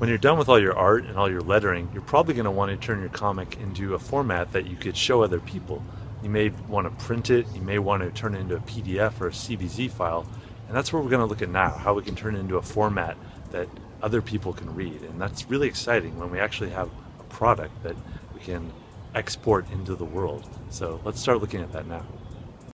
When you're done with all your art and all your lettering, you're probably going to want to turn your comic into a format that you could show other people. You may want to print it, you may want to turn it into a PDF or a CBZ file, and that's what we're going to look at now, how we can turn it into a format that other people can read. And that's really exciting when we actually have a product that we can export into the world. So let's start looking at that now.